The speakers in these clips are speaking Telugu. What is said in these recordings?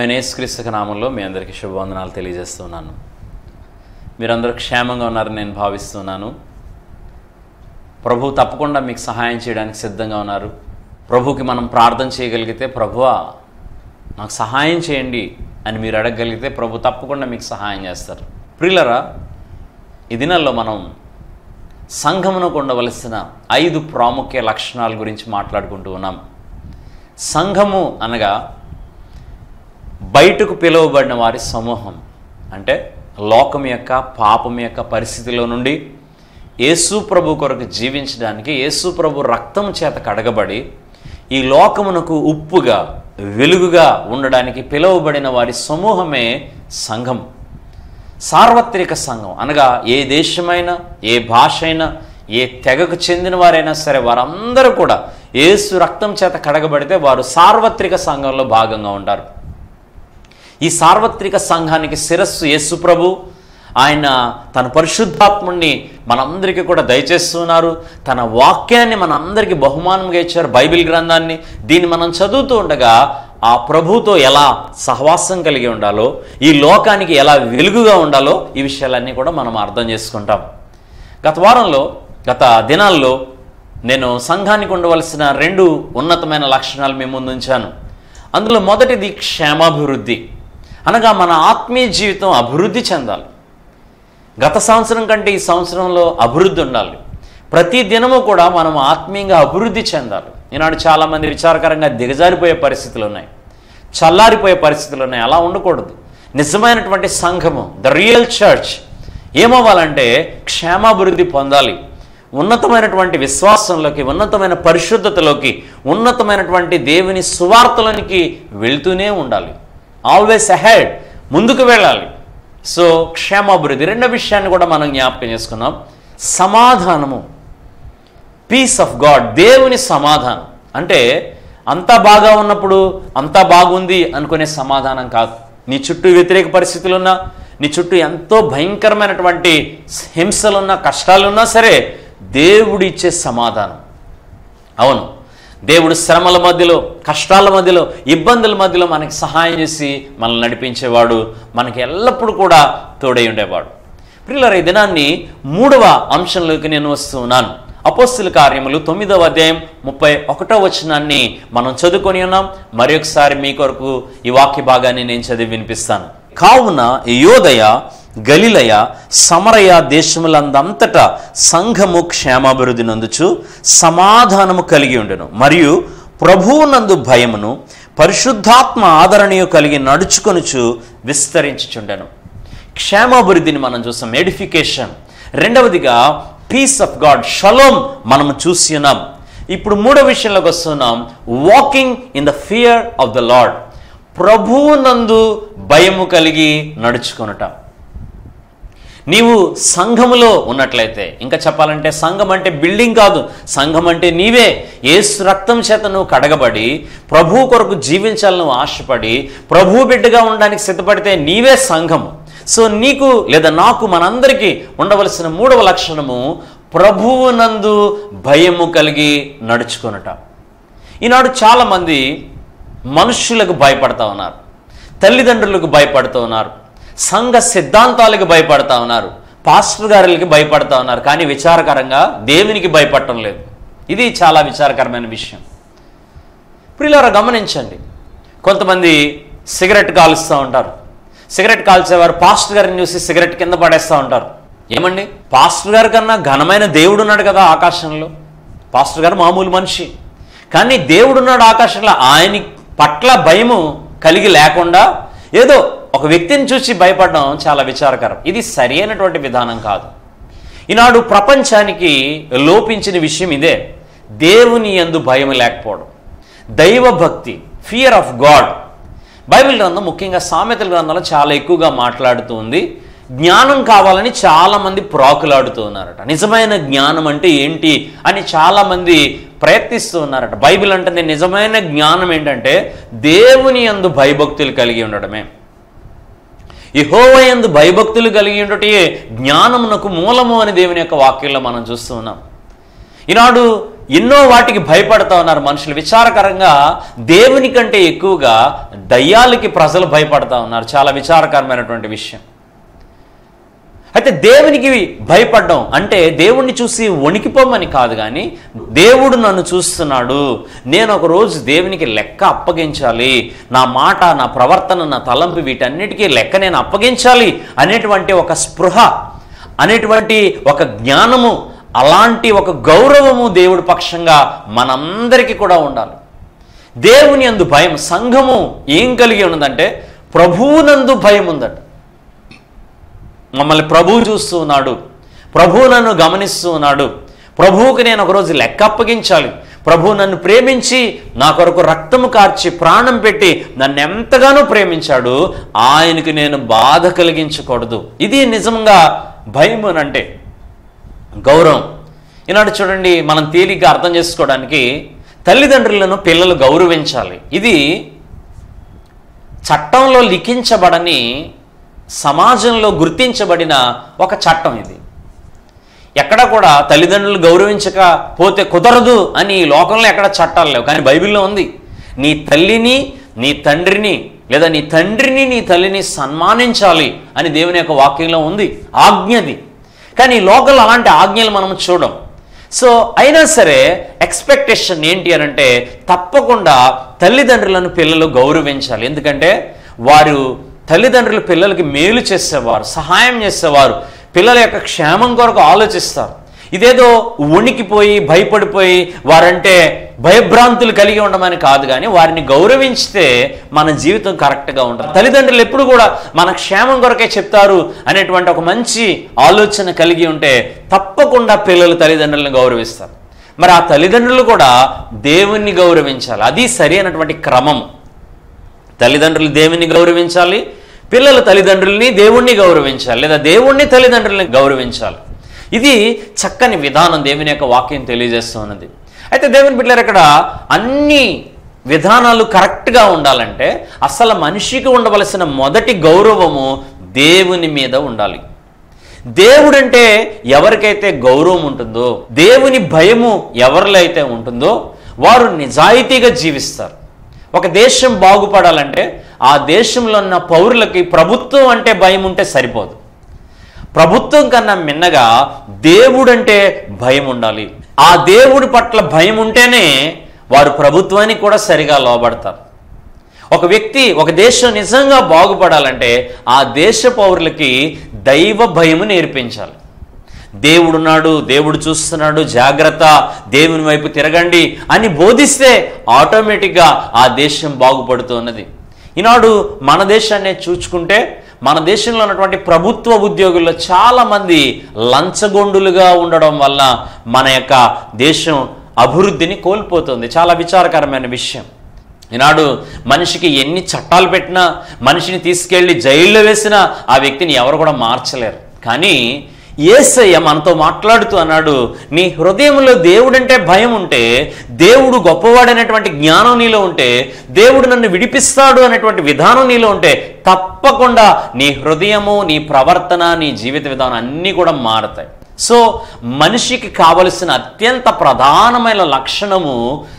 ప్రభువైన యేసుక్రీస్తు నామములో మీ అందరికీ శుభవందనాలు తెలియజేస్తున్నాను. మీరందరూ క్షేమంగా ఉన్నారని నేను భావిస్తున్నాను. ప్రభు తప్పకుండా మీకు సహాయం చేయడానికి సిద్ధంగా ఉన్నారు. ప్రభుకి మనం ప్రార్థన చేయగలిగితే, ప్రభువా నాకు సహాయం చేయండి అని మీరు అడగగలిగితే ప్రభు తప్పకుండా మీకు సహాయం చేస్తారు. ప్రియులరా, ఈ దినాల్లో మనం సంఘమునకు ఉండవలసిన 5 ప్రాముఖ్య లక్షణాల గురించి మాట్లాడుకుంటూ ఉన్నాం. సంఘము అనగా బయటకు పిలువబడిన వారి సమూహం. అంటే లోకం యొక్క పాపం యొక్క పరిస్థితిలో నుండి యేసు ప్రభు కొరకు జీవించడానికి, యేసు ప్రభు రక్తం చేత కడగబడి ఈ లోకమునకు ఉప్పుగా వెలుగుగా ఉండడానికి పిలువబడిన వారి సమూహమే సంఘం. సార్వత్రిక సంఘం అనగా ఏ దేశమైనా, ఏ భాష అయినా, ఏ తెగకు చెందిన వారైనా సరే వారందరూ కూడా యేసు రక్తం చేత కడగబడితే వారు సార్వత్రిక సంఘంలో భాగంగా ఉంటారు. ఈ సార్వత్రిక సంఘానికి శిరస్సు యేసు ప్రభు. ఆయన తన పరిశుద్ధాత్ముడిని మనందరికీ కూడా దయచేస్తున్నారు. తన వాక్యాన్ని మనందరికీ బహుమానంగా ఇచ్చారు, బైబిల్ గ్రంథాన్ని. దీన్ని మనం చదువుతూ ఉండగా ఆ ప్రభుతో ఎలా సహవాసం కలిగి ఉండాలో, ఈ లోకానికి ఎలా వెలుగుగా ఉండాలో ఈ విషయాలన్నీ కూడా మనం అర్థం చేసుకుంటాం. గత దినాల్లో నేను సంఘానికి ఉండవలసిన 2 ఉన్నతమైన లక్షణాలు మీ ముందు ఉంచాను. అందులో మొదటిది క్షేమాభివృద్ధి. అనగా మన ఆత్మీయ జీవితం అభివృద్ధి చెందాలి. గత సంవత్సరం కంటే ఈ సంవత్సరంలో అభివృద్ధి ఉండాలి. ప్రతి దినము కూడా మనం ఆత్మీయంగా అభివృద్ధి చెందాలి. ఈనాడు చాలామంది విచారకరంగా దిగజారిపోయే పరిస్థితులు ఉన్నాయి, చల్లారిపోయే పరిస్థితులు ఉన్నాయి. అలా ఉండకూడదు. నిజమైనటువంటి సంఘము, ద రియల్ చర్చ్ ఏమవ్వాలంటే క్షేమాభివృద్ధి పొందాలి. ఉన్నతమైనటువంటి విశ్వాసంలోకి, ఉన్నతమైన పరిశుద్ధతలోకి, ఉన్నతమైనటువంటి దేవుని సువార్తలోనికి వెళ్తూనే ఉండాలి. ఆల్వేస్ అహెడ్, ముందుకు వెళ్ళాలి. సో క్షేమాభివృద్ధి. రెండో విషయాన్ని కూడా మనం జ్ఞాపకం చేసుకున్నాం, సమాధానము, పీస్ ఆఫ్ గాడ్, దేవుని సమాధానం. అంటే అంతా బాగా ఉన్నప్పుడు అంతా బాగుంది అనుకునే సమాధానం కాదు. నీ చుట్టూ వ్యతిరేక పరిస్థితులున్నా, నీ చుట్టూ ఎంతో భయంకరమైనటువంటి హింసలున్నా, కష్టాలున్నా సరే దేవుడు ఇచ్చే సమాధానం. అవును, దేవుడు శ్రమల మధ్యలో, కష్టాల మధ్యలో, ఇబ్బందుల మధ్యలో మనకి సహాయం చేసి మనల్ని నడిపించేవాడు, మనకి ఎల్లప్పుడూ కూడా తోడై ఉండేవాడు. ప్రియులారా, ఈ దినాన్ని 3వ అంశంలోకి నేను వస్తున్నాను. అపోస్తలుల కార్యములు 9వ అధ్యాయం 31వ వచనాన్ని మనం చదువుకొని ఉన్నాం. మరి ఒకసారి మీ కొరకు ఈ వాక్య భాగాన్ని నేను చదివి వినిపిస్తాను. కావున యోదయ, గలిలయ, సమరయ దేశములందంతటా సంఘము క్షేమాభివృద్ధి నందుచు సమాధానము కలిగి ఉండెను. మరియు ప్రభువునందు భయమును పరిశుద్ధాత్మ ఆదరణీయు కలిగి నడుచుకొనుచు విస్తరించుచుండెను. క్షేమాభివృద్ధిని మనం చూసాం, ఎడిఫికేషన్. రెండవదిగా పీస్ ఆఫ్ గాడ్, షలోమ్ మనము చూసి ఉన్నాం. ఇప్పుడు 3వ విషయంలోకి వస్తున్నాం, walking in the fear of the Lord. ప్రభువునందు భయము కలిగి నడుచుకొనుట. నీవు సంఘములో ఉన్నట్లయితే, ఇంకా చెప్పాలంటే సంఘం అంటే బిల్డింగ్ కాదు, సంఘం అంటే నీవే. యేసు రక్తం చేత నువ్వు కడగబడి ప్రభు కొరకు జీవించాలని నువ్వు ఆశపడి ప్రభు బిడ్డగా ఉండడానికి సిద్ధపడితే నీవే సంఘము. సో నీకు లేదా నాకు, మనందరికీ ఉండవలసిన 3వ లక్షణము ప్రభువునందు భయము కలిగి నడుచుకొనుట. ఈనాడు చాలామంది మనుష్యులకు భయపడతా ఉన్నారు, తల్లిదండ్రులకు భయపడుతూ ఉన్నారు, సంఘ సిద్ధాంతాలకు భయపడతా ఉన్నారు, పాస్టర్ గారులకి భయపడతా ఉన్నారు. కానీ విచారకరంగా దేవునికి భయపడటం లేదు. ఇది చాలా విచారకరమైన విషయం. ప్రియులారా, గమనించండి, కొంతమంది సిగరెట్ కాలుస్తూ ఉంటారు. సిగరెట్ కాల్చేవారు పాస్టర్ గారిని చూసి సిగరెట్ కింద పడేస్తూ ఉంటారు. ఏమండి, పాస్టర్ గారి కన్నా ఘనమైన దేవుడు ఉన్నాడు కదా ఆకాశంలో. పాస్టర్ గారు మామూలు మనిషి, కానీ దేవుడున్నాడు ఆకాశంలో. ఆయన పట్ల భయము కలిగి లేకుండా ఏదో ఒక వ్యక్తిని చూసి భయపడడం చాలా విచారకరం. ఇది సరి అయినటువంటి విధానం కాదు. ఈనాడు ప్రపంచానికి లోపించిన విషయం ఇదే, దేవుని యందు భయం లేకపోవడం, దైవభక్తి, ఫియర్ ఆఫ్ గాడ్. బైబిల్ గ్రంథం, ముఖ్యంగా సామెతల గ్రంథంలో చాలా ఎక్కువగా మాట్లాడుతూ ఉంది. జ్ఞానం కావాలని చాలామంది ప్రాకులాడుతూ ఉన్నారట. నిజమైన జ్ఞానం అంటే ఏంటి అని చాలామంది ప్రయత్నిస్తూ ఉన్నారట. బైబిల్ అంటే నిజమైన జ్ఞానం ఏంటంటే దేవుని యందు భయభక్తులు కలిగి ఉండడమే. యెహోవా యందు భయభక్తులు కలిగి ఉండటే జ్ఞానమునకు మూలము అని దేవుని యొక్క వాక్యంలో మనం చూస్తూ ఉన్నాం. ఈనాడు ఎన్నో వాటికి భయపడతా ఉన్నారు మనుషులు. విచారకరంగా దేవుని కంటే ఎక్కువగా దయ్యాలకి ప్రజలు భయపడతా ఉన్నారు. చాలా విచారకరమైనటువంటి విషయం. అయితే దేవునికి భయపడడం అంటే దేవుణ్ణి చూసి వణికిపోమని కాదు, కానీ దేవుడు నన్ను చూస్తున్నాడు, నేను ఒకరోజు దేవునికి లెక్క అప్పగించాలి, నా మాట, నా ప్రవర్తన, నా తలంపు, వీటన్నిటికీ లెక్క నేను అప్పగించాలి అనేటువంటి ఒక స్పృహ, అనేటువంటి ఒక జ్ఞానము, అలాంటి ఒక గౌరవము దేవుడి పక్షంగా మనందరికీ కూడా ఉండాలి. దేవుని యందు భయం. సంఘము ఏం కలిగి ఉన్నదంటే ప్రభువునందు భయం ఉందట. మమ్మల్ని ప్రభువు చూస్తూ ఉన్నాడు, ప్రభువు నన్ను గమనిస్తూ ఉన్నాడు, ప్రభువుకి నేను ఒకరోజు లెక్క అప్పగించాలి, ప్రభువు నన్ను ప్రేమించి నా కొరకు రక్తము కార్చి ప్రాణం పెట్టి నన్ను ఎంతగానో ప్రేమించాడు, ఆయనకి నేను బాధ కలిగించకూడదు. ఇది నిజంగా భయం అంటే గౌరవం. ఈనాడు చూడండి, మనం తేలిగ్గా అర్థం చేసుకోవడానికి తల్లిదండ్రులను పిల్లలు గౌరవించాలి. ఇది చట్టంలో లిఖించబడని, సమాజంలో గుర్తించబడిన ఒక చట్టం. ఇది ఎక్కడ కూడా తల్లిదండ్రులు గౌరవించకపోతే కుదరదు అని ఈ లోకంలో ఎక్కడ చట్టాలు లేవు, కానీ బైబిల్లో ఉంది. నీ తల్లిని నీ తండ్రిని, లేదా నీ తండ్రిని నీ తల్లిని సన్మానించాలి అని దేవుని యొక్క వాక్యంలో ఉంది, ఆజ్ఞది. కానీ ఈ లోకంలో అలాంటి ఆజ్ఞలు మనం చూడం. సో అయినా సరే ఎక్స్పెక్టేషన్ ఏంటి అని అంటే తప్పకుండా తల్లిదండ్రులను పిల్లలు గౌరవించాలి. ఎందుకంటే వారు తల్లిదండ్రులు పిల్లలకి మేలు చేసేవారు, సహాయం చేసేవారు, పిల్లల యొక్క క్షేమం కొరకు ఆలోచిస్తారు. ఇదేదో వణికిపోయి భయపడిపోయి వారంటే భయభ్రాంతులు కలిగి ఉండమని కాదు, కానీ వారిని గౌరవించితే మన జీవితం కరెక్ట్గా ఉంటుంది. తల్లిదండ్రులు ఎప్పుడు కూడా మన క్షేమం కొరకే చెప్తారు అనేటువంటి ఒక మంచి ఆలోచన కలిగి ఉంటే తప్పకుండా పిల్లలు తల్లిదండ్రులను గౌరవిస్తారు. మరి ఆ తల్లిదండ్రులు కూడా దేవుణ్ణి గౌరవించాలి. అది సరి అయినటువంటి క్రమం. తల్లిదండ్రులు దేవుణ్ణి గౌరవించాలి, పిల్లలు తల్లిదండ్రుల్ని దేవుణ్ణి గౌరవించాలి, లేదా దేవుణ్ణి తల్లిదండ్రులని గౌరవించాలి. ఇది చక్కని విధానం దేవుని యొక్క వాక్యం తెలియజేస్తూ ఉన్నది. అయితే దేవుని బిడ్డలారా, ఇక్కడ అన్ని విధానాలు కరెక్ట్గా ఉండాలంటే అసలు మనిషికి ఉండవలసిన మొదటి గౌరవము దేవుని మీద ఉండాలి. దేవుడంటే ఎవరికైతే గౌరవం ఉంటుందో, దేవుని భయము ఎవరిలో అయితే ఉంటుందో వారు నిజాయితీగా జీవిస్తారు. ఒక దేశం బాగుపడాలంటే ఆ దేశంలో ఉన్న పౌరులకి ప్రభుత్వం అంటే భయం ఉంటే సరిపోదు. ప్రభుత్వం కన్నా మిన్నగా దేవుడంటే భయం ఉండాలి. ఆ దేవుడి పట్ల భయం ఉంటేనే వారు ప్రభుత్వానికి కూడా సరిగా లోబడతారు. ఒక వ్యక్తి, ఒక దేశం నిజంగా బాగుపడాలంటే ఆ దేశ పౌరులకి దైవ భయము నేర్పించాలి. దేవుడున్నాడు, దేవుడు చూస్తున్నాడు, జాగ్రత్త, దేవుని వైపు తిరగండి అని బోధిస్తే ఆటోమేటిక్గా ఆ దేశం బాగుపడుతున్నది. ఈనాడు మన దేశాన్ని చూచుకుంటే మన దేశంలో ఉన్నటువంటి ప్రభుత్వ ఉద్యోగుల్లో చాలామంది లంచగొండులుగా ఉండడం వల్ల మన యొక్క దేశం అభివృద్ధిని కోల్పోతుంది. చాలా విచారకరమైన విషయం. ఈనాడు మనిషికి ఎన్ని చట్టాలు పెట్టినా, మనిషిని తీసుకెళ్ళి జైల్లో వేసినా ఆ వ్యక్తిని ఎవరు కూడా మార్చలేరు. కానీ యేసయ్య మనతో మాట్లాడుతూ అన్నాడు, నీ హృదయంలో దేవుడంటే భయం ఉంటే, దేవుడు గొప్పవాడనేటువంటి జ్ఞానం నీలో ఉంటే, దేవుడు నన్ను విడిపిస్తాడు అనేటువంటి విధానం నీలో ఉంటే తప్పకుండా నీ హృదయము, నీ ప్రవర్తన, నీ జీవిత విధానం అన్నీ కూడా మారతాయి. సో మనిషికి కావలసిన అత్యంత ప్రధానమైన లక్షణము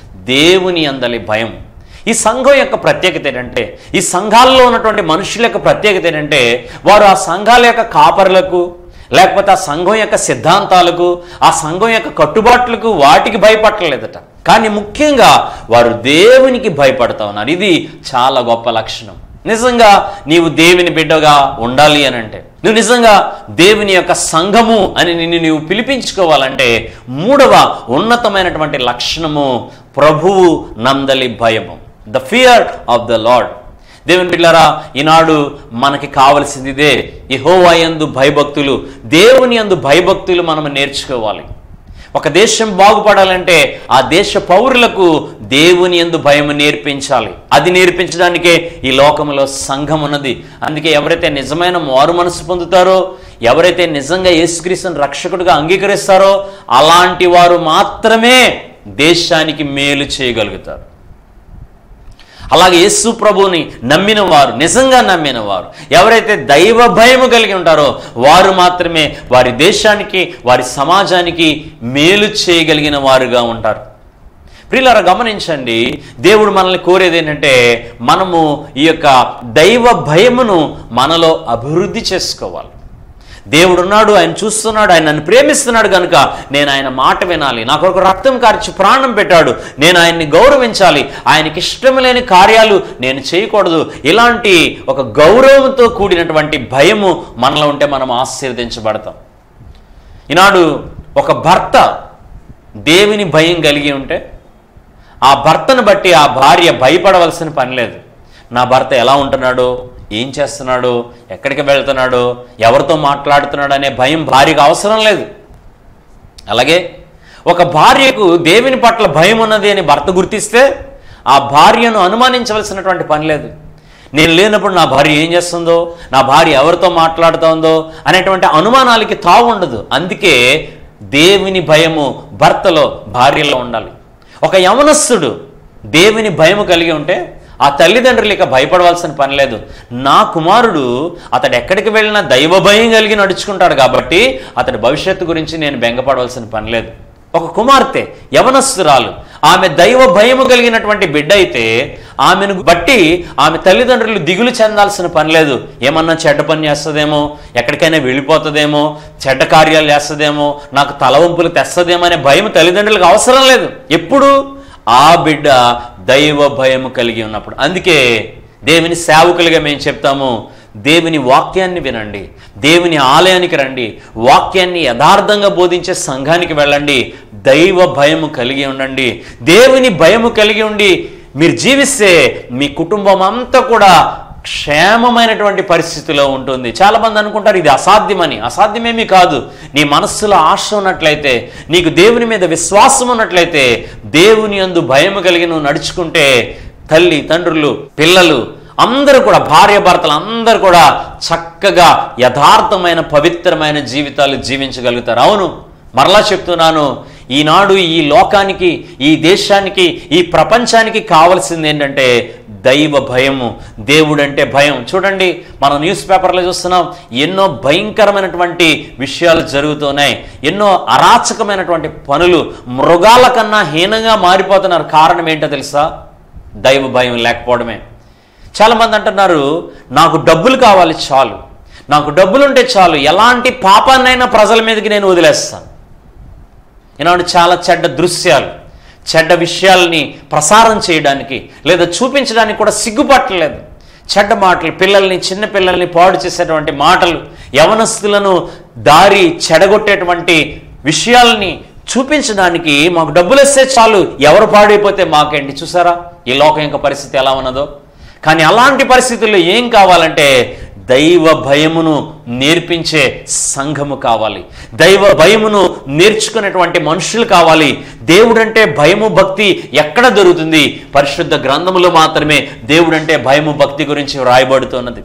దేవుని అందలి భయం. ఈ సంఘం యొక్క ప్రత్యేకత ఏంటంటే, ఈ సంఘాల్లో ఉన్నటువంటి మనుషుల యొక్క ప్రత్యేకత ఏంటంటే వారు ఆ సంఘాల యొక్క కాపరులకు, లేకపోతే ఆ సంఘం యొక్క సిద్ధాంతాలకు, ఆ సంఘం యొక్క కట్టుబాట్లకు, వాటికి భయపడలేదట. కానీ ముఖ్యంగా వారు దేవునికి భయపడతా ఉన్నారు. ఇది చాలా గొప్ప లక్షణం. నిజంగా నీవు దేవుని బిడ్డగా ఉండాలి అని అంటే, నువ్వు నిజంగా దేవుని యొక్క సంఘము అని నిన్ను నీవు పిలిపించుకోవాలంటే మూడవ ఉన్నతమైనటువంటి లక్షణము ప్రభువు నందలి భయము, the fear of the Lord. దేవుని బిడ్డలారా, ఈనాడు మనకి కావలసింది ఇదే, యెహోవా యందు భయభక్తులు, దేవుని యందు భయభక్తులు మనం నేర్చుకోవాలి. ఒక దేశం బాగుపడాలంటే ఆ దేశ పౌరులకు దేవుని యందు భయం నేర్పించాలి. అది నేర్పించడానికే ఈ లోకంలో సంఘం ఉన్నది. అందుకే ఎవరైతే నిజమైన మారు మనసు పొందుతారో, ఎవరైతే నిజంగా యేసుక్రీస్తుని రక్షకుడిగా అంగీకరిస్తారో అలాంటి వారు మాత్రమే దేశానికి మేలు చేయగలుగుతారు. అలాగే యేసు ప్రభువుని నమ్మిన వారు, నిజంగా నమ్మిన వారు, ఎవరైతే దైవ భయము కలిగి ఉంటారో వారు మాత్రమే వారి దేశానికి, వారి సమాజానికి మేలు చేయగలిగిన వారుగా ఉంటారు. ప్రియులారా, గమనించండి, దేవుడు మనల్ని కోరేది ఏంటంటే మనము ఈ యొక్క దైవ భయమును మనలో అభివృద్ధి చేసుకోవాలి. దేవుడు ఉన్నాడు, ఆయన చూస్తున్నాడు, ఆయన నన్ను ప్రేమిస్తున్నాడు కనుక నేను ఆయన మాట వినాలి, నా కొరకు రక్తం కార్చి ప్రాణం పెట్టాడు, నేను ఆయన్ని గౌరవించాలి, ఆయనకి ఇష్టం లేని కార్యాలు నేను చేయకూడదు. ఇలాంటి ఒక గౌరవంతో కూడినటువంటి భయము మనలో ఉంటే మనం ఆశీర్వదించబడతాం. ఈనాడు ఒక భర్త దేవుని భయం కలిగి ఉంటే ఆ భర్తను బట్టి ఆ భార్య భయపడవలసిన పని లేదు. నా భర్త ఎలా ఉంటున్నాడో, ఏం చేస్తున్నాడో, ఎక్కడికి వెళ్తున్నాడో, ఎవరితో మాట్లాడుతున్నాడు అనే భయం భార్యకు అవసరం లేదు. అలాగే ఒక భార్యకు దేవుని పట్ల భయం ఉన్నది అని భర్త గుర్తిస్తే ఆ భార్యను అనుమానించవలసినటువంటి పని లేదు. నేను లేనప్పుడు నా భార్య ఏం చేస్తుందో, నా భార్య ఎవరితో మాట్లాడుతోందో అనేటువంటి అనుమానాలకి తావు ఉండదు. అందుకే దేవుని భయము భర్తలో, భార్యలో ఉండాలి. ఒక యవనస్తుడు దేవుని భయము కలిగి ఉంటే ఆ తల్లిదండ్రులు ఇక భయపడవలసిన పని లేదు. నా కుమారుడు అతడు ఎక్కడికి వెళ్ళినా దైవ భయం కలిగి నడుచుకుంటాడు కాబట్టి అతడి భవిష్యత్తు గురించి నేను బెంగపడవలసిన పని లేదు. ఒక కుమార్తె యవనస్తురాలు, ఆమె దైవ భయము కలిగినటువంటి బిడ్డ అయితే ఆమెను బట్టి ఆమె తల్లిదండ్రులు దిగులు చెందాల్సిన పని లేదు. ఏమన్నా చెడ్డ పని చేస్తుందేమో, ఎక్కడికైనా వెళ్ళిపోతుందేమో, చెడ్డ కార్యాలు చేస్తుందేమో, నాకు తలవంపులు తెస్తుందేమో అనే భయం తల్లిదండ్రులకు అవసరం లేదు. ఎప్పుడు ఆ బిడ్డ దైవ భయము కలిగి ఉన్నప్పుడు. అందుకే దేవుని సేవకులుగా మేము చెప్తాము, దేవుని వాక్యాన్ని వినండి, దేవుని ఆలయానికి రండి, వాక్యాన్ని యథార్థంగా బోధించే సంఘానికి వెళ్ళండి, దైవ భయము కలిగి ఉండండి. దేవుని భయము కలిగి ఉండి మీరు జీవిస్తే మీ కుటుంబం అంతా కూడా క్షేమమైనటువంటి పరిస్థితిలో ఉంటుంది. చాలామంది అనుకుంటారు ఇది అసాధ్యమని. అసాధ్యమేమీ కాదు. నీ మనస్సులో ఆశ ఉన్నట్లయితే, నీకు దేవుని మీద విశ్వాసం ఉన్నట్లయితే, దేవుని యందు భయము కలిగి నువ్వు నడుచుకుంటే తల్లి, తండ్రులు, పిల్లలు అందరూ కూడా, భార్య భర్తలు అందరూ కూడా చక్కగా యథార్థమైన పవిత్రమైన జీవితాలు జీవించగలుగుతారు. అవును, మరలా చెప్తున్నాను, ఈనాడు ఈ లోకానికి, ఈ దేశానికి, ఈ ప్రపంచానికి కావాల్సింది ఏంటంటే దైవ భయము, దేవుడంటే భయం. చూడండి, మనం న్యూస్ పేపర్లో చూస్తున్నాం, ఎన్నో భయంకరమైనటువంటి విషయాలు జరుగుతున్నాయి, ఎన్నో అరాచకమైనటువంటి పనులు, మృగాల కన్నా హీనంగా మారిపోతున్నారు. కారణం ఏంటో తెలుసా? దైవ భయం లేకపోవడమే. చాలామంది అంటున్నారు, నాకు డబ్బులు కావాలి చాలు, నాకు డబ్బులుంటే చాలు, ఎలాంటి పాపాన్నైనా ప్రజల మీదకి నేను వదిలేస్తాను. ఈనాడు చాలా చెడ్డ దృశ్యాలు, చెడ్డ విషయాల్ని ప్రసారం చేయడానికి లేదా చూపించడానికి కూడా సిగ్గుపట్టలేదు. చెడ్డ మాటలు, పిల్లల్ని, చిన్న పిల్లల్ని పాడు చేసేటువంటి మాటలు, యవనస్తులను దారి చెడగొట్టేటువంటి విషయాల్ని చూపించడానికి మాకు డబ్బులు ఇస్తే చాలు, ఎవరు పాడైపోతే మాకేంటి. చూసారా ఈ లోకం యొక్క పరిస్థితి ఎలా ఉన్నదో? కానీ అలాంటి పరిస్థితుల్లో ఏం కావాలంటే దైవ భయమును నేర్పించే సంఘము కావాలి, దైవ భయమును నేర్చుకునేటువంటి మనుషులు కావాలి. దేవుడంటే భయము, భక్తి ఎక్కడ దొరుకుతుంది? పరిశుద్ధ గ్రంథములో మాత్రమే దేవుడంటే భయము, భక్తి గురించి వ్రాయబడుతున్నది.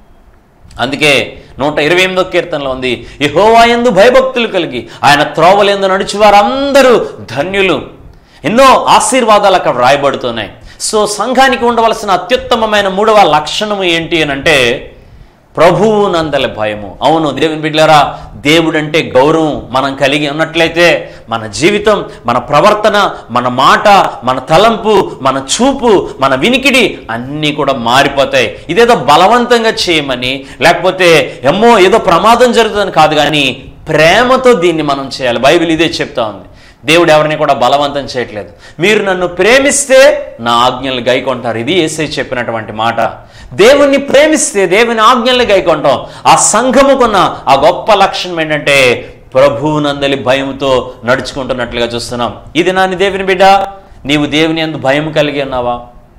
అందుకే 128వ కీర్తనలో ఉంది, యెహోవా యందు భయభక్తులు కలిగి ఆయన త్రోవలందు నడుచు వారందరూ ధన్యులు. ఎన్నో ఆశీర్వాదాలు అక్కడ వ్రాయబడుతున్నాయి. సో సంఘానికి ఉండవలసిన అత్యుత్తమమైన 3వ లక్షణము ఏంటి అని అంటే ప్రభువు నందల భయము. అవును దేవుని బిడ్డలారా, దేవుడంటే గౌరవం మనం కలిగి ఉన్నట్లయితే మన జీవితం, మన ప్రవర్తన, మన మాట, మన తలంపు, మన చూపు, మన వినికిడి అన్నీ కూడా మారిపోతాయి. ఇదేదో బలవంతంగా చేయమని, లేకపోతే ఏమో ఏదో ప్రమాదం జరుగుతుందని కాదు, కానీ ప్రేమతో దీన్ని మనం చేయాలి. బైబిల్ ఇదే చెప్తా ఉంది. దేవుడు ఎవరిని కూడా బలవంతం చేయట్లేదు. మీరు నన్ను ప్రేమిస్తే నా ఆజ్ఞలు గైకొంటారు. ఇది యేసయ్య చెప్పినటువంటి మాట. దేవుణ్ణి ప్రేమిస్తే దేవుని ఆజ్ఞల్ని గైకొంటాం. ఆ సంఘముకున్న ఆ గొప్ప లక్షణం ఏంటంటే ప్రభువునందలి భయముతో నడుచుకుంటున్నట్లుగా చూస్తున్నాం. ఇది నాని దేవుని బిడ్డ, నీవు దేవుని యందు భయం కలిగి ఉన్నావా?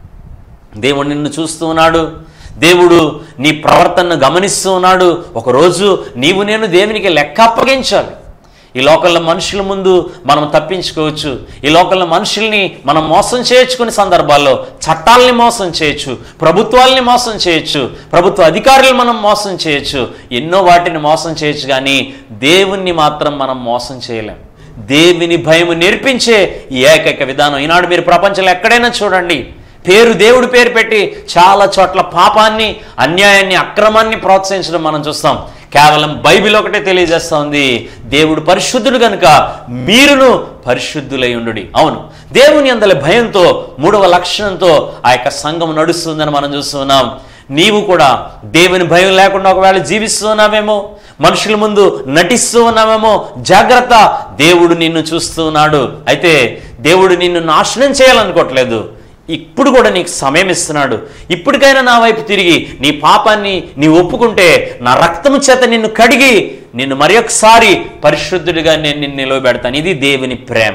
దేవుడు నిన్ను చూస్తూ ఉన్నాడు, దేవుడు నీ ప్రవర్తనను గమనిస్తూ ఉన్నాడు. ఒకరోజు నీవు నేను దేవునికి లెక్క అప్పగించాలి. ఈ లోకంలో మనుషుల ముందు మనం తప్పించుకోవచ్చు, ఈ లోకంలో మనుషుల్ని మనం మోసం చేయొచ్చు, కొన్ని సందర్భాల్లో చట్టాలని మోసం చేయొచ్చు, ప్రభుత్వాలని మోసం చేయొచ్చు, ప్రభుత్వ అధికారులు మనం మోసం చేయొచ్చు, ఎన్నో వాటిని మోసం చేయొచ్చు, కానీ దేవుణ్ణి మాత్రం మనం మోసం చేయలేం. దేవుని భయం నేర్పించే ఈ ఏకైక విధానం. ఈనాడు మీరు ప్రపంచంలో ఎక్కడైనా చూడండి, దేవుడి పేరు పెట్టి చాలా చోట్ల పాపాన్ని, అన్యాయాన్ని, అక్రమాన్ని ప్రోత్సహించడం మనం చూస్తాం. కేవలం బైబిల్ ఒకటే తెలియజేస్తా ఉంది, దేవుడు పరిశుద్ధుడు కనుక మీరును పరిశుద్ధులై ఉండుడి. అవును, దేవుని అందలి భయంతో, మూడవ లక్షణంతో ఆ యొక్క సంఘం నడుస్తుందని మనం చూస్తున్నాం. నీవు కూడా దేవుని భయం లేకుండా ఒకవేళ జీవిస్తూ ఉన్నావేమో, మనుషుల ముందు నటిస్తూ ఉన్నామేమో, జాగ్రత్త, దేవుడు నిన్ను చూస్తూ ఉన్నాడు. అయితే దేవుడు నిన్ను నాశనం చేయాలనుకోవట్లేదు, ఇప్పుడు కూడా నీకు సమయం ఇస్తున్నాడు. ఇప్పటికైనా నా వైపు తిరిగి నీ పాపాన్ని నీ ఒప్పుకుంటే నా రక్తము చేత నిన్ను కడిగి నిన్ను మరి ఒకసారి పరిశుద్ధుడిగా నేను నిన్ను నిలవబెడతాను. ఇది దేవుని ప్రేమ.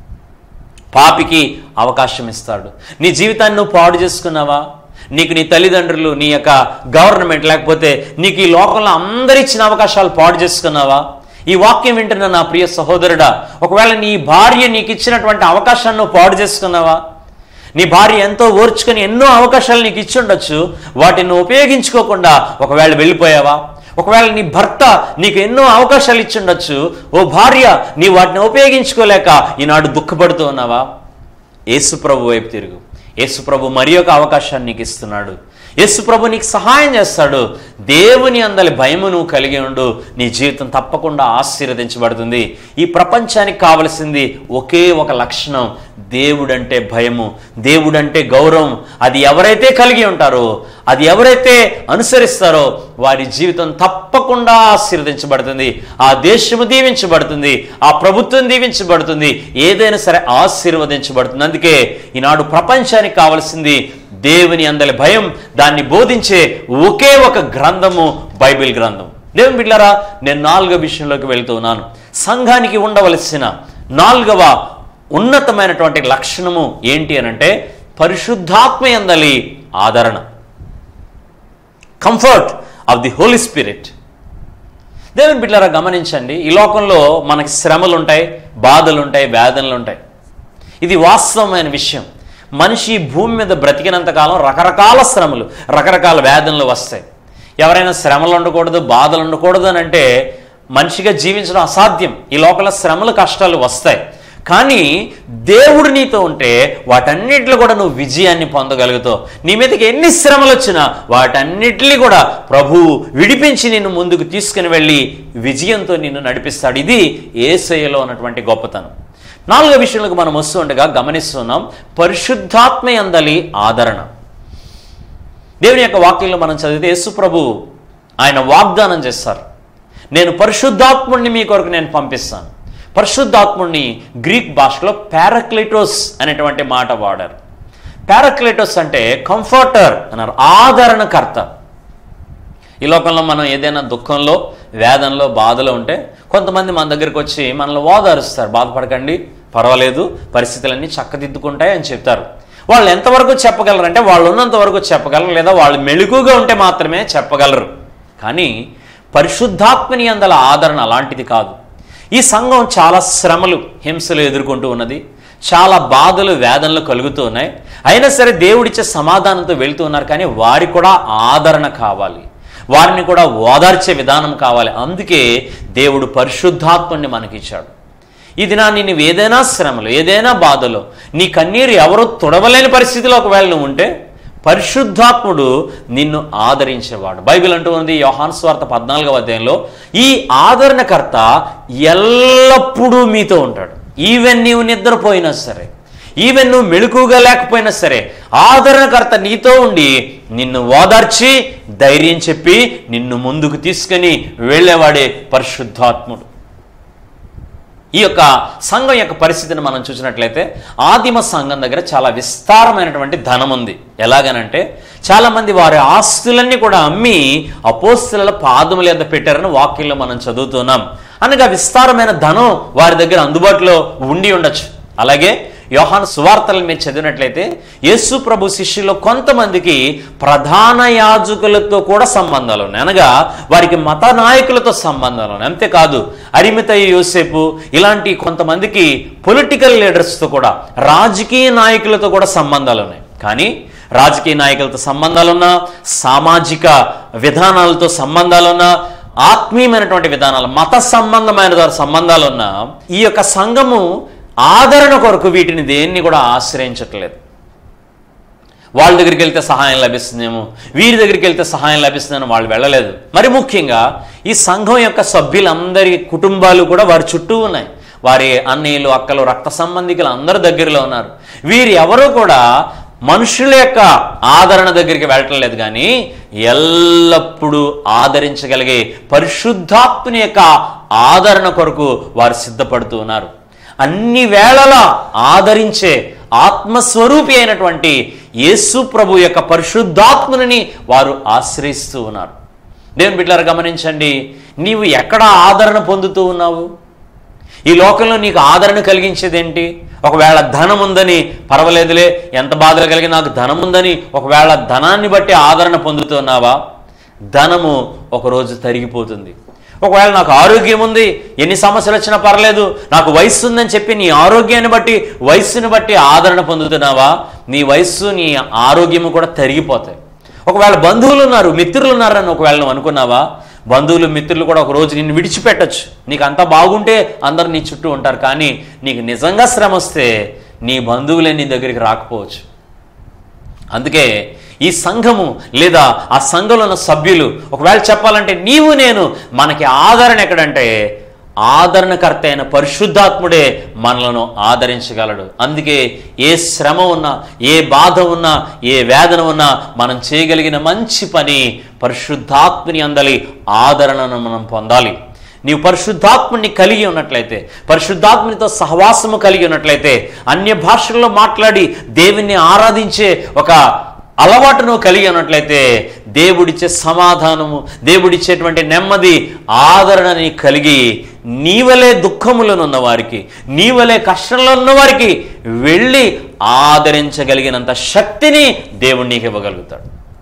పాపికి అవకాశం ఇస్తాడు. నీ జీవితాన్ని నువ్వు పాడు చేసుకున్నావా? నీకు నీ తల్లిదండ్రులు, నీ యొక్క గవర్నమెంట్, లేకపోతే నీకు ఈ లోకంలో అందరిచ్చిన అవకాశాలు పాడు చేసుకున్నావా? ఈ వాక్యం వింటున్న నా ప్రియ సహోదరుడా, ఒకవేళ నీ భార్య నీకు ఇచ్చినటువంటి అవకాశాన్ని నువ్వు పాడు చేసుకున్నావా? నీ భార్య ఎంతో ఓర్చుకొని ఎన్నో అవకాశాలు నీకు ఇచ్చి ఉండొచ్చు, వాటిని ఉపయోగించుకోకుండా ఒకవేళ వెళ్ళిపోయావా? ఒకవేళ నీ భర్త నీకు ఎన్నో అవకాశాలు ఇచ్చి ఉండొచ్చు, ఓ భార్య నీ వాటిని ఉపయోగించుకోలేక ఈనాడు దుఃఖపడుతూ ఉన్నావా? యేసు ప్రభు వైపు తిరుగు. యేసు ప్రభు మరి ఒక అవకాశాన్ని నీకు ఇస్తున్నాడు. యేసు ప్రభు నీకు సహాయం చేస్తాడు. దేవుని అందలి భయము నువ్వు కలిగి ఉండు, నీ జీవితం తప్పకుండా ఆశీర్వదించబడుతుంది. ఈ ప్రపంచానికి కావలసింది ఒకే ఒక లక్షణం, దేవుడంటే భయము, దేవుడంటే గౌరవం. అది ఎవరైతే కలిగి ఉంటారో, అది ఎవరైతే అనుసరిస్తారో వారి జీవితం తప్పకుండా ఆశీర్వదించబడుతుంది. ఆ దేశము దీవించబడుతుంది, ఆ ప్రభుత్వం దీవించబడుతుంది, ఏదైనా సరే ఆశీర్వదించబడుతుంది. అందుకే ఈనాడు ప్రపంచానికి కావలసింది దేవుని అందలి భయం. దాన్ని బోధించే ఒకే ఒక గ్రంథము బైబిల్ గ్రంథం. దేవుని బిడ్డలారా, నేను 4వ విషయంలోకి వెళ్తూ ఉన్నాను. సంఘానికి ఉండవలసిన 4వ ఉన్నతమైనటువంటి లక్షణము ఏంటి అనంటే పరిశుద్ధాత్మ యందలి ఆదరణ, comfort of the Holy Spirit. దేవుని బిడ్డలారా గమనించండి, ఈ లోకంలో మనకి శ్రమలు ఉంటాయి, బాధలు ఉంటాయి, వేదనలు ఉంటాయి. ఇది వాస్తవమైన విషయం. మనిషి భూమి మీద బ్రతికినంతకాలం రకరకాల శ్రమలు, రకరకాల వేదనలు వస్తాయి. ఎవరైనా శ్రమలు ఉండకూడదు, బాధలు ఉండకూడదు అని అంటే మనిషిగా జీవించడం అసాధ్యం. ఈ లోకంలో శ్రమలు, కష్టాలు వస్తాయి. కానీ దేవుడు నీతో ఉంటే వాటన్నిటిలో కూడా నువ్వు విజయాన్ని పొందగలుగుతావు. నీ మీదకి ఎన్ని శ్రమలు వచ్చినా వాటన్నిటిని కూడా ప్రభువు విడిపించి నిన్ను ముందుకు తీసుకుని వెళ్ళి విజయంతో నిన్ను నడిపిస్తాడు. ఇది యేసయ్యలో ఉన్నటువంటి గొప్పతనం. 4వ విషయంలోకి మనం వస్తూ ఉండగా గమనిస్తున్నాం, పరిశుద్ధాత్మ యందలి ఆదరణ. దేవుని యొక్క వాక్యంలో మనం చదివితే యేసు ప్రభు ఆయన వాగ్దానం చేస్తారు, నేను పరిశుద్ధాత్ముడిని మీ కొరకు నేను పంపిస్తాను. పరిశుద్ధాత్ముడిని గ్రీక్ భాషలో పారాక్లిటోస్ అనేటువంటి మాట వాడారు. పారాక్లిటోస్ అంటే కంఫర్టర్ అన్నారు, ఆదరణకర్త. ఈ లోకంలో మనం ఏదైనా దుఃఖంలో, వేదనలో, బాధలో ఉంటే కొంతమంది మన దగ్గరికి వచ్చి మనల్ని ఓదారుస్తారు. బాధపడకండి, పర్వాలేదు, పరిస్థితులన్నీ చక్కదిద్దుకుంటాయి అని చెప్తారు. వాళ్ళు ఎంతవరకు చెప్పగలరంటే వాళ్ళు ఉన్నంత వరకు చెప్పగలరు, లేదా వాళ్ళు మెళుకుగా ఉంటే మాత్రమే చెప్పగలరు. కానీ పరిశుద్ధాత్మని అందల ఆదరణ అలాంటిది కాదు. ఈ సంఘం చాలా శ్రమలు, హింసలు ఎదుర్కొంటూ ఉన్నది, చాలా బాధలు, వేదనలు కలుగుతూ ఉన్నాయి. అయినా సరే దేవుడిచ్చే సమాధానంతో వెళ్తూ ఉన్నారు. కానీ వారికి కూడా ఆదరణ కావాలి, వారిని కూడా ఓదార్చే విధానం కావాలి. అందుకే దేవుడు పరిశుద్ధాత్మని మనకిచ్చాడు. ఈ దినాన్ని నువ్వు ఏదైనా శ్రమలు, ఏదైనా బాధలు, నీ కన్నీరు ఎవరో తుడవలేని పరిస్థితిలో ఒకవేళ నువ్వు ఉంటే పరిశుద్ధాత్ముడు నిన్ను ఆదరించేవాడు. బైబిల్ అంటూ ఉంది యోహాను సువార్త 14వ అధ్యాయంలో, ఈ ఆదరణకర్త ఎల్లప్పుడూ మీతో ఉంటాడు. ఈవెన్ నీవు నిద్రపోయినా సరే, ఈవెన్ నువ్వు మెళుకుగా లేకపోయినా సరే, ఆదరణకర్త నీతో ఉండి నిన్ను ఓదార్చి ధైర్యం చెప్పి నిన్ను ముందుకు తీసుకుని వెళ్ళేవాడే పరిశుద్ధాత్ముడు. ఈ యొక్క సంఘం యొక్క పరిస్థితిని మనం చూసినట్లయితే ఆదిమ సంఘం దగ్గర చాలా విస్తారమైనటువంటి ధనం ఉంది. ఎలాగనంటే చాలామంది వారి ఆస్తులన్నీ కూడా అమ్మి అపోస్తలుల పాదముల యొద్ద పెట్టారని వాక్యంలో మనం చదువుతున్నాం. అనగా విస్తారమైన ధనం వారి దగ్గర అందుబాటులో ఉండి ఉండొచ్చు. అలాగే యోహాను సువార్తలను మీరు చదివినట్లయితే యేసు ప్రభు శిష్యుల్లో కొంతమందికి ప్రధాన యాజకులతో కూడా సంబంధాలు ఉన్నాయి, అనగా వారికి మత నాయకులతో సంబంధాలు ఉన్నాయి. అంతేకాదు అరిమతయి యోసేపు ఇలాంటి కొంతమందికి పొలిటికల్ లీడర్స్తో కూడా, రాజకీయ నాయకులతో కూడా సంబంధాలు ఉన్నాయి. కానీ రాజకీయ నాయకులతో సంబంధాలున్నా, సామాజిక విధానాలతో సంబంధాలున్నా, ఆత్మీయమైనటువంటి విధానాలు, మత సంబంధమైన సంబంధాలున్నా ఈ యొక్క సంఘము ఆదరణ కొరకు వీటిని దేన్ని కూడా ఆశ్రయించట్లేదు. వాళ్ళ దగ్గరికి వెళ్తే సహాయం లభిస్తుందేమో, వీరి దగ్గరికి వెళ్తే సహాయం లభిస్తుందని వాళ్ళు వెళ్ళలేదు. మరి ముఖ్యంగా ఈ సంఘం యొక్క సభ్యులందరి కుటుంబాలు కూడా వారి చుట్టూ ఉన్నాయి. వారి అన్నయ్యలు, అక్కలు, రక్త సంబంధికులు అందరూ దగ్గరలో ఉన్నారు. వీరు ఎవరూ కూడా మనుషుల యొక్క ఆదరణ దగ్గరికి వెళ్ళటం లేదు, కానీ ఎల్లప్పుడూ ఆదరించగలిగే పరిశుద్ధాత్ముని యొక్క ఆదరణ కొరకు వారు సిద్ధపడుతూ ఉన్నారు. అన్ని వేళలా ఆదరించే ఆత్మస్వరూపి అయినటువంటి యేసు ప్రభు యొక్క పరిశుద్ధాత్ముని వారు ఆశ్రయిస్తూ ఉన్నారు. దేవుని బిడ్డలారా గమనించండి, నీవు ఎక్కడ ఆదరణ పొందుతూ ఉన్నావు? ఈ లోకంలో నీకు ఆదరణ కలిగించేదేంటి? ఒకవేళ ధనం ఉందని పర్వాలేదులే, ఎంత బాధలు కలిగి నాకు ధనం ఉందని ఒకవేళ ధనాన్ని బట్టి ఆదరణ పొందుతున్నావా? ధనము ఒకరోజు తరిగిపోతుంది. ఒకవేళ నాకు ఆరోగ్యం ఉంది, ఎన్ని సమస్యలు వచ్చినా పర్లేదు, నాకు వయస్సు ఉందని చెప్పి నీ ఆరోగ్యాన్ని బట్టి, వయస్సుని బట్టి ఆదరణ పొందుతున్నావా? నీ వయస్సు, నీ ఆరోగ్యము కూడా తరిగిపోతాయి. ఒకవేళ బంధువులు ఉన్నారు, మిత్రులు ఉన్నారని ఒకవేళ నువ్వు అనుకున్నావా? బంధువులు, మిత్రులు కూడా ఒక రోజు నిన్ను విడిచిపెట్టచ్చు. నీకు అంతా బాగుంటే అందరు నీ చుట్టూ ఉంటారు, కానీ నీకు నిజంగా శ్రమ వస్తే నీ బంధువులే నీ దగ్గరికి రాకపోవచ్చు. అందుకే ఈ సంఘము లేదా ఆ సంఘంలో ఉన్న సభ్యులు, ఒకవేళ చెప్పాలంటే నీవు నేను, మనకి ఆదరణ ఎక్కడంటే ఆదరణకర్త అయిన పరిశుద్ధాత్ముడే మనలను ఆదరించగలడు. అందుకే ఏ శ్రమ ఉన్నా, ఏ బాధ ఉన్నా, ఏ వేదన ఉన్నా మనం చేయగలిగిన మంచి పని పరిశుద్ధాత్ముని అందలి ఆదరణను మనం పొందాలి. నీవు పరిశుద్ధాత్ముని కలిగి ఉన్నట్లయితే, పరిశుద్ధాత్మునితో సహవాసము కలిగి ఉన్నట్లయితే, అన్య భాషల్లో మాట్లాడి దేవుణ్ణి ఆరాధించే ఒక అలవాటును కలిగి ఉన్నట్లయితే, దేవుడిచ్చే సమాధానము, దేవుడిచ్చేటువంటి నెమ్మది, ఆదరణని కలిగి నీవలే దుఃఖములో ఉన్న వారికి, నీవలే కష్టంలో ఉన్న వారికి వెళ్ళి ఆదరించగలిగినంత శక్తిని దేవుడు నీకు ఇవ్వగలుగుతాడు.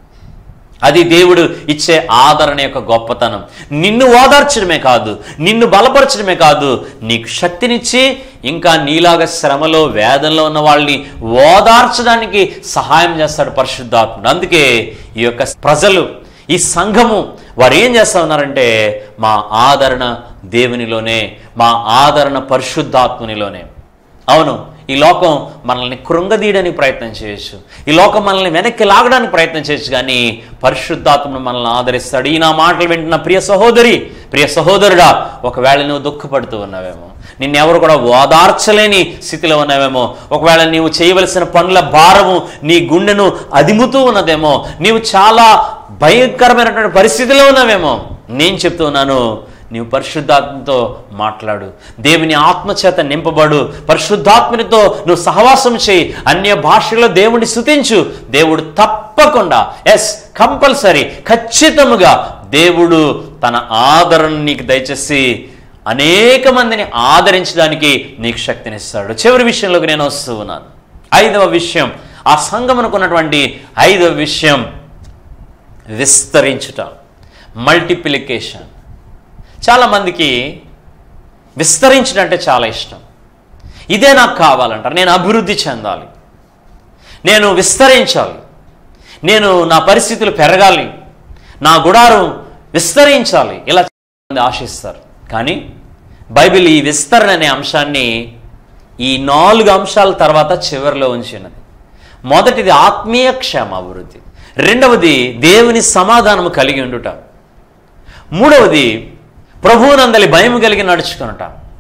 అది దేవుడు ఇచ్చే ఆదరణ యొక్క గొప్పతనం. నిన్ను ఓదార్చడమే కాదు, నిన్ను బలపరచడమే కాదు, నీకు శక్తినిచ్చి ఇంకా నీలాగా శ్రమలో, వేదనలో ఉన్న వాళ్ళని ఓదార్చడానికి సహాయం చేస్తాడు పరిశుద్ధాత్ముడు. అందుకే ఈ యొక్క ప్రజలు, ఈ సంఘము వారు ఏం చేస్తా ఉన్నారంటే, మా ఆదరణ దేవునిలోనే, మా ఆదరణ పరిశుద్ధాత్మునిలోనే. అవును, ఈ లోకం మనల్ని కృంగదీయడానికి ప్రయత్నం చేయొచ్చు, ఈ లోకం మనల్ని వెనక్కి లాగడానికి ప్రయత్నం చేయొచ్చు, కానీ పరిశుద్ధాత్ముడు మనల్ని ఆదరిస్తాడు. ఈ నా మాటలు వింటున్న ప్రియ సహోదరి, ప్రియ సహోదరుడా, ఒకవేళ నువ్వు దుఃఖపడుతూ ఉన్నావేమో, నిన్నెవరు కూడా ఓదార్చలేని స్థితిలో ఉన్నావేమో, ఒకవేళ నీవు చేయవలసిన పనుల భారము నీ గుండెను అదిముతూ ఉన్నదేమో, నీవు చాలా భయంకరమైనటువంటి పరిస్థితిలో ఉన్నావేమో, నేను చెప్తూ ఉన్నాను, నీవు పరిశుద్ధాత్మతో మాట్లాడు, దేవుని ఆత్మచేత నింపబడు, పరిశుద్ధాత్మనితో నువ్వు సహవాసం చేయి, అన్య భాషలో దేవుడిని స్తుతించు. దేవుడు తప్పకుండా, కంపల్సరీ, ఖచ్చితముగా దేవుడు తన ఆదరణ నీకు దయచేసి అనేక మందిని ఆదరించడానికి నీకు శక్తినిస్తాడు. చివరి విషయంలోకి నేను వస్తూ ఉన్నాను. 5వ విషయం, ఆ సంఘమునకున్నటువంటి 5వ విషయం విస్తరించుట, మల్టిప్లికేషన్. చాలామందికి విస్తరించడం అంటే చాలా ఇష్టం. ఇదే నాకు కావాలంటారు. నేను అభివృద్ధి చెందాలి, నేను విస్తరించాలి, నేను నా పరిస్థితులు పెరగాలి, నా గుడారం విస్తరించాలి, ఇలా చాలామంది ఆశిస్తారు. కానీ బైబిల్ ఈ విస్తరణ అనే అంశాన్ని ఈ 4 అంశాల తర్వాత చివరిలో ఉంచినది. మొదటిది ఆత్మీయ క్షేమాభివృద్ధి, రెండవది దేవుని సమాధానము కలిగి ఉండుట, మూడవది ప్రభువునందలి భయము కలిగి నడుచుకునుట,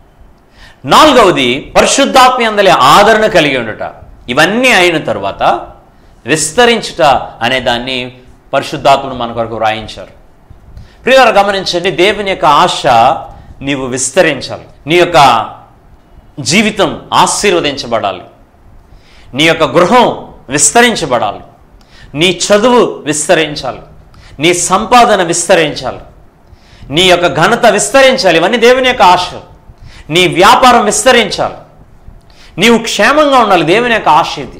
4వది పరిశుద్ధాత్మ అందలి ఆదరణ కలిగి ఉండుట. ఇవన్నీ అయిన తర్వాత విస్తరించుట అనే దాన్ని పరిశుద్ధాత్మను మన కొరకు వ్రాయించారు. ప్రియులారా గమనించండి, దేవుని యొక్క ఆశ నీవు విస్తరించాలి, నీ యొక్క జీవితం ఆశీర్వదించబడాలి, నీ యొక్క గృహం విస్తరించబడాలి, నీ చదువు విస్తరించాలి, నీ సంపాదన విస్తరించాలి, నీ యొక్క ఘనత విస్తరించాలి. ఇవన్నీ దేవుని యొక్క ఆశ. నీ వ్యాపారం విస్తరించాలి, నీవు క్షేమంగా ఉండాలి, దేవుని యొక్క ఆశ ఇది.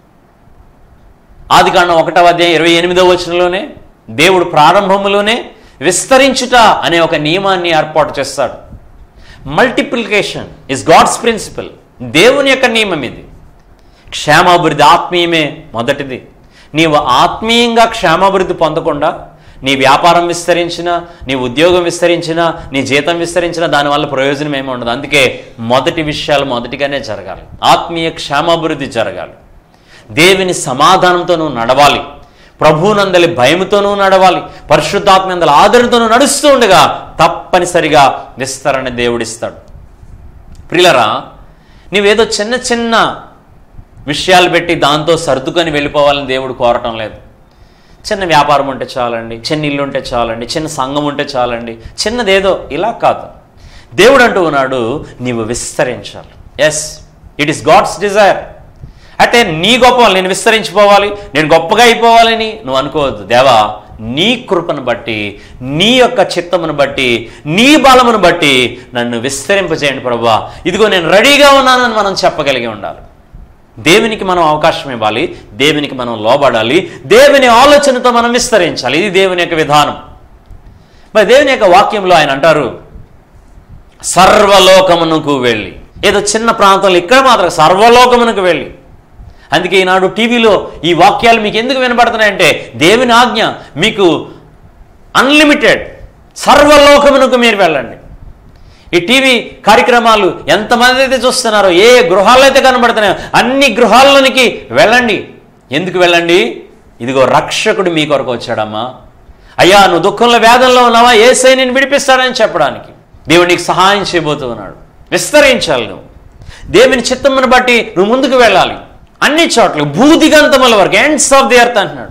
ఆదికాండం 1వ అధ్యాయం 28వ వచనంలోనే దేవుడు ప్రారంభంలోనే విస్తరించుట అనే ఒక నియమాన్ని ఏర్పాటు చేస్తాడు. మల్టిప్లికేషన్ ఇస్ గాడ్స్ ప్రిన్సిపల్, దేవుని యొక్క నియమం ఇది. క్షేమాభివృద్ధి ఆత్మీయమే మొదటిది. నీవు ఆత్మీయంగా క్షేమాభివృద్ధి పొందకుండా నీ వ్యాపారం విస్తరించినా, నీ ఉద్యోగం విస్తరించినా, నీ జీతం విస్తరించినా దానివల్ల ప్రయోజనం ఏమి ఉండదు. అందుకే మొదటి విషయాలు మొదటిగానే జరగాలి, ఆత్మీయ క్షేమాభివృద్ధి జరగాలి. దేవుని సమాధానంతో నువ్వు నడవాలి, ప్రభువునందలి భయముతోనూ నడవాలి, పరిశుద్ధాత్మందలి ఆదరణతోనూ నడుస్తూ ఉండగా తప్పనిసరిగా విస్తరణ దేవుడిస్తాడు. ప్రియులరా, నీవేదో చిన్న చిన్న విషయాలు పెట్టి దాంతో సర్దుకొని వెళ్ళిపోవాలని దేవుడు కోరటం లేదు. చిన్న వ్యాపారం ఉంటే చాలండి, చిన్న ఇల్లు ఉంటే చాలండి, చిన్న సంఘం ఉంటే చాలండి, చిన్నదేదో ఇలా కాదు. దేవుడు అంటూ ఉన్నాడు, నీవు విస్తరించాలి. Yes, it is God's desire. అయితే నీ గొప్ప నేను విస్తరించిపోవాలి, నేను గొప్పగా అయిపోవాలని నువ్వు అనుకోవద్దు. దేవా, నీ కృపను బట్టి, నీ యొక్క చిత్తమును బట్టి, నీ బలమును బట్టి నన్ను విస్తరింపజేయండి ప్రభువా, ఇదిగో నేను రెడీగా ఉన్నానని మనం చెప్పగలిగి ఉండాలి. దేవునికి మనం అవకాశం ఇవ్వాలి, దేవునికి మనం లోబడాలి, దేవుని ఆలోచనతో మనం విస్తరించాలి. ఇది దేవుని యొక్క విధానం. మరి దేవుని యొక్క వాక్యంలో ఆయన అంటారు, సర్వలోకమునకు వెళ్ళి. ఏదో చిన్న ప్రాంతంలో ఇక్కడ మాత్రం సర్వలోకమునకు వెళ్ళి. అందుకే ఈనాడు టీవీలో ఈ వాక్యాలు మీకు ఎందుకు వినబడుతున్నాయంటే దేవుని ఆజ్ఞ మీకు అన్లిమిటెడ్. సర్వలోకమునకు మీరు వెళ్ళండి. ఈ టీవీ కార్యక్రమాలు ఎంతమంది అయితే చూస్తున్నారో, ఏ గృహాల్లో అయితే కనబడుతున్నాయో అన్ని గృహాల్లోనికి వెళ్ళండి. ఎందుకు వెళ్ళండి? ఇదిగో రక్షకుడు మీ కొరకు వచ్చాడమ్మా. అయ్యా, నువ్వు దుఃఖంలో వేదనలో ఉన్నావా, యేసయ్య నిన్ను విడిపిస్తాడని చెప్పడానికి దేవుడు నీకు సహాయం చేయబోతూ ఉన్నాడు. విస్తరించాలి. నువ్వు దేవుని చిత్తమును బట్టి నువ్వు ముందుకు వెళ్ళాలి. అన్ని చోట్ల భూదిగంతముల వరకు, ఎండ్స్ ఆఫ్ ది ఎర్త్ అంటున్నాడు.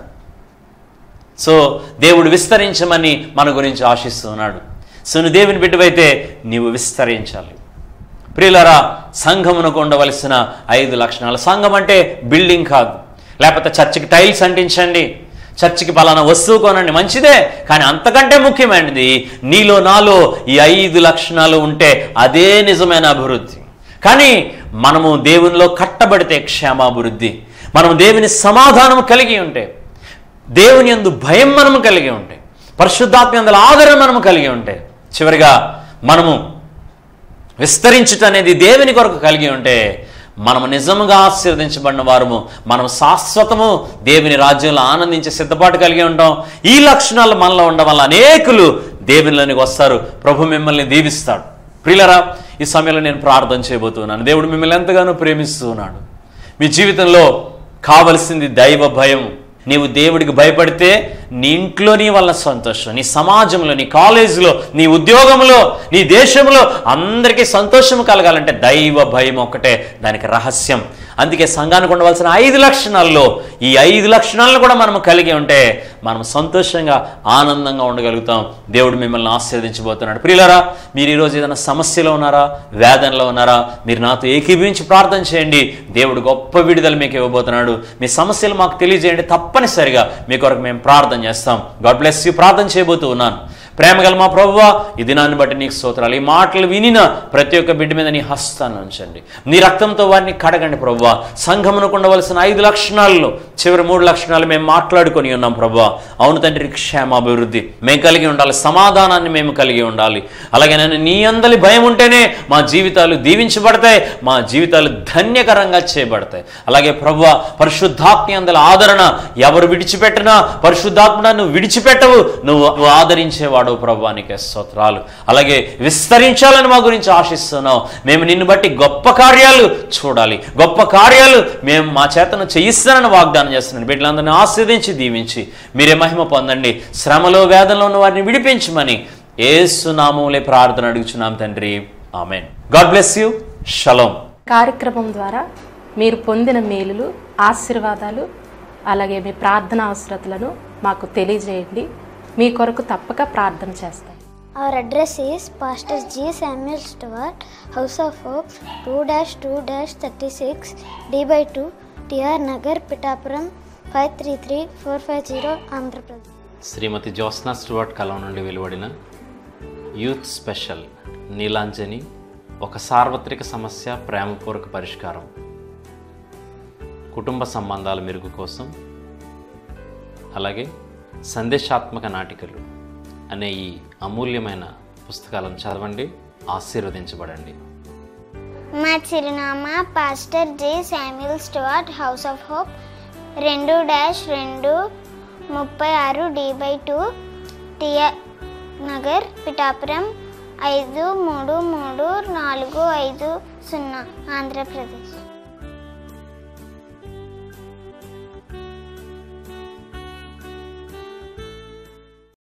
సో దేవుడు విస్తరించమని మన గురించి ఆశిస్తున్నాడు. సో నువ్వు దేవుని బిడ్డవైతే నీవు విస్తరించాలి. ప్రియులారా, సంఘమునకు ఉండవలసిన 5 లక్షణాలు. సంఘం అంటే బిల్డింగ్ కాదు, లేకపోతే చర్చికి టైల్స్ అంటించండి, చర్చికి పలానా వస్తువు కొనండి, మంచిదే. కానీ అంతకంటే ముఖ్యమైనది నీలో నాలో ఈ 5 లక్షణాలు ఉంటే అదే నిజమైన అభివృద్ధి. కానీ మనము దేవునిలో కట్టబడితే క్షేమాభివృద్ధి, మనం దేవుని సమాధానం కలిగి ఉంటే, దేవుని యందు భయం మనము కలిగి ఉంటే, పరిశుద్ధాత్మ యందు ఆదరణ మనము కలిగి ఉంటే, చివరిగా మనము విస్తరించుట అనేది దేవుని కొరకు కలిగి ఉంటే మనము నిజముగా ఆశీర్వదించబడిన వారము, మనం శాశ్వతము దేవుని రాజ్యంలో ఆనందించే సిద్ధపాటు కలిగి ఉంటాం. ఈ లక్షణాలు మనలో ఉండడం వల్ల అనేకులు దేవునిలోనికి వస్తారు. ప్రభు మిమ్మల్ని దీవిస్తాడు. ప్రియులరా, ఈ సమయంలో నేను ప్రార్థన చేయబోతున్నాను. దేవుడు మిమ్మల్ని ఎంతగానో ప్రేమిస్తూ ఉన్నాడు. మీ జీవితంలో కావలసింది దైవ భయం. నీవు దేవుడికి భయపడితే నీ ఇంట్లో నీ వల్ల సంతోషం, నీ సమాజంలో, నీ కాలేజీలో, నీ ఉద్యోగంలో, నీ దేశంలో అందరికీ సంతోషం కలగాలంటే దైవ భయం ఒక్కటే దానికి రహస్యం. అందుకే సంఘానికి ఉండవలసిన 5 లక్షణాల్లో ఈ 5 లక్షణాలను కూడా మనం కలిగి ఉంటే మనం సంతోషంగా ఆనందంగా ఉండగలుగుతాం. దేవుడు మిమ్మల్ని ఆశీర్వదించబోతున్నాడు. ప్రియులారా, మీరు ఈరోజు ఏదైనా సమస్యలో ఉన్నారా, వేదనలో ఉన్నారా, మీరు నాతో ఏకీభవించి ప్రార్థన చేయండి. దేవుడు గొప్ప విడుదల మీకు ఇవ్వబోతున్నాడు. మీ సమస్యలు మాకు తెలియజేయండి, తప్పనిసరిగా మీ కొరకు మేము ప్రార్థన చేస్తాం. God bless you. ప్రార్థన చేయబోతూ ఉన్నాను. ప్రేమగల మా ప్రభువా, ఈ దినాన్ని బట్టి నీకు స్తోత్రాలు. ఈ మాటలు వినిన ప్రతి ఒక్క బిడ్డ మీద నీ హస్తాన్ని ఉంచండి, నీ రక్తంతో వారిని కడగండి ప్రభువా. సంఘమునకు ఉండవలసిన 5 లక్షణాల్లో చివరి 3 లక్షణాలు మేము మాట్లాడుకొని ఉన్నాం ప్రభువా. అవును తండ్రి, క్షేమాభివృద్ధి మేము కలిగి ఉండాలి, సమాధానాన్ని మేము కలిగి ఉండాలి. అలాగే నేను నీ అందలి భయం ఉంటేనే మా జీవితాలు దీవించబడతాయి, మా జీవితాలు ధన్యకరంగా చేయబడతాయి. అలాగే ప్రభువా, పరిశుద్ధాత్మ అందలి ఆదరణ ఎవరు విడిచిపెట్టినా పరిశుద్ధాత్మ నువ్వు విడిచిపెట్టవు, నువ్వు ఆదరించేవాడు ప్రభువా, నీకే స్తోత్రాలు. అలాగే విస్తరించాలని మా గురించి ఆశిస్తున్నావు. మేము నిన్ను బట్టి గొప్ప కార్యాలు చూడాలి, గొప్ప కార్యాలు మేము మా చేతను చేయిస్తానని వాగ్దానం చేస్తున్నాను. బిడ్డలందరినీ ఆశీర్వదించి దీవించి మీరే మహిమ పొందండి. శ్రమలో వేదనలో ఉన్న వారిని విడిపించమని యేసు నామములో ప్రార్థన అడుగుచున్నాం తండ్రి, ఆమేన్. God bless you. షలోం. కార్యక్రమం ద్వారా మీరు పొందిన మేలులు, ఆశీర్వాదాలు, అలాగే మీ ప్రార్థన అవసరతలను మాకు తెలియజేయండి. మీ కొరకు తప్పక ప్రార్థన చేస్తాం. Our address is Pastor G. Samuel Stewart, House of Hope, 2-2-36 D/2 TR Nagar, Pittapuram 533450, Andhra Pradesh. Shrimati Jyotsna Stuart కలం నుండి వెలువడిన యూత్ స్పెషల్ నీలాంజని, ఒక సార్వత్రిక సమస్య, ప్రేమపూర్వక పరిష్కారం, కుటుంబ సంబంధాల మెరుగు కోసం, అలాగే సందేశాత్మక నాటికలు అనే ఈ అమూల్యమైన పుస్తకాలను చదవండి, ఆశీర్వదించబడండి. మా చిరునామా pastor J Samuel Stuart, house of hope, 2-2-36 D/2 TR Nagar, Pithapuram 533450, Andhra Pradesh.